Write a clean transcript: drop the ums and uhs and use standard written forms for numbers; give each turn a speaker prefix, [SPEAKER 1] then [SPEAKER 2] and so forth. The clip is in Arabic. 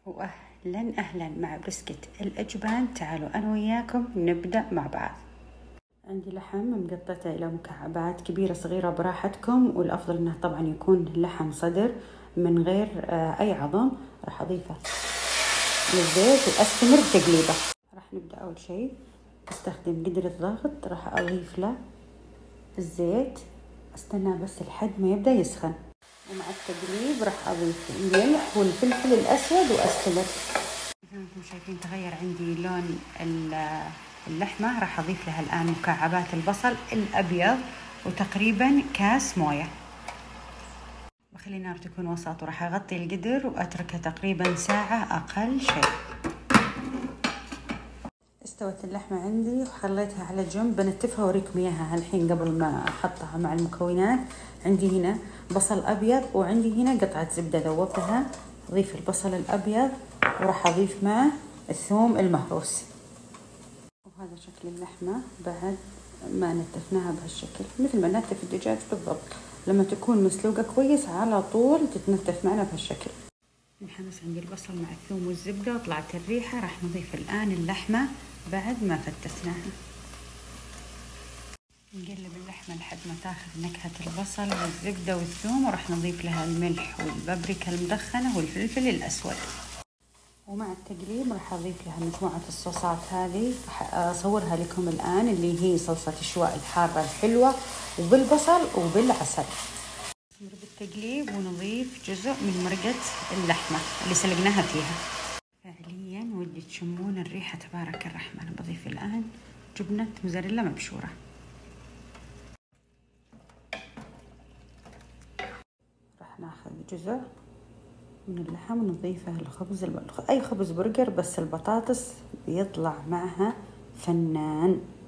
[SPEAKER 1] وأهلا أهلا مع بريسكت الأجبان. تعالوا أنا وياكم نبدأ مع بعض. عندي لحم مقطعته إلى مكعبات كبيرة صغيرة براحتكم، والأفضل أنه طبعا يكون لحم صدر من غير أي عظم. راح أضيفه للزيت وأستمر بتقليبه. راح نبدأ أول شيء أستخدم قدرة ضغط، راح أضيف له الزيت، استنى بس لحد ما يبدأ يسخن، ومع التقليب راح أضيف الملح والفلفل الأسود وأستمر. زي ما انتم شايفين تغير عندي لون اللحمة. راح أضيف لها الآن مكعبات البصل الأبيض وتقريبا كاس موية، بخلي النار تكون وسط، وراح أغطي القدر وأتركها تقريبا ساعة أقل شيء. استوت اللحمة عندي وخليتها على جنب، بنتفها وأوريكم إياها الحين قبل ما أحطها مع المكونات. عندي هنا بصل أبيض وعندي هنا قطعة زبدة ذوبتها. أضيف البصل الأبيض وراح أضيف معه الثوم المهروس. وهذا شكل اللحمة بعد ما نتفناها بهالشكل، مثل ما نتف الدجاج بالضبط. لما تكون مسلوقة كويس على طول تتنتف معنا بهالشكل. انحمس عندي البصل مع الثوم والزبدة وطلعت الريحة. راح نضيف الآن اللحمة بعد ما فتتناها. نقلب اللحمة لحد ما تاخذ نكهة البصل والزبدة والثوم، وراح نضيف لها الملح والبابريكا المدخنة والفلفل الأسود. ومع التقليب راح أضيف لها مجموعة الصوصات هذه، راح أصورها لكم الآن، اللي هي صلصة الشواء الحارة الحلوة وبالبصل وبالعسل. نستمر بالتقليب ونضيف جزء من مرقة اللحمة اللي سلقناها فيها. فعليا ودي تشمون الريحة، تبارك الرحمن. بضيف الآن جبنة موزاريلا مبشورة. راح ناخذ جزء من اللحم ونضيفه الخبز، أي خبز برجر، بس البطاطس بيطلع معها فنان.